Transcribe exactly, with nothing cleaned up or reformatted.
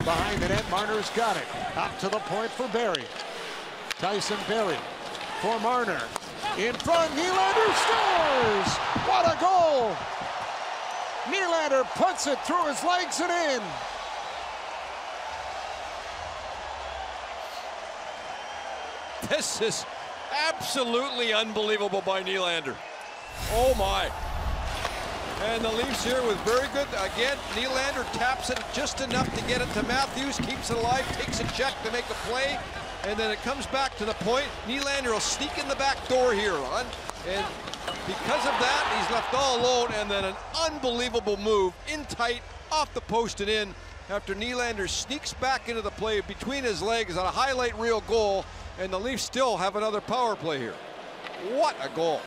behind the net. Marner's got it. Up to the point for Barrie. Tyson Barrie for Marner. In front, Nylander scores! What a goal! Nylander puts it through his legs and in. This is absolutely unbelievable by Nylander. Oh my. And the Leafs here with very good, again, Nylander taps it just enough to get it to Matthews, keeps it alive, takes a check to make a play, and then it comes back to the point. Nylander will sneak in the back door here, and because of that, he's left all alone, and then an unbelievable move, in tight, off the post and in, after Nylander sneaks back into the play between his legs on a highlight reel goal, and the Leafs still have another power play here. What a goal.